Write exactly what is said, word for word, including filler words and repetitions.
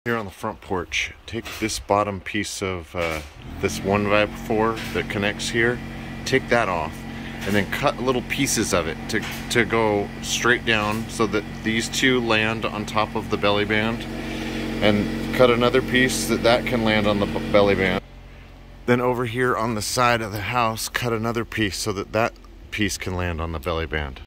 Here on the front porch, take this bottom piece of uh, this one by four that connects here, take that off, and then cut little pieces of it to, to go straight down so that these two land on top of the belly band, and cut another piece that that can land on the belly band. Then over here on the side of the house, cut another piece so that that piece can land on the belly band.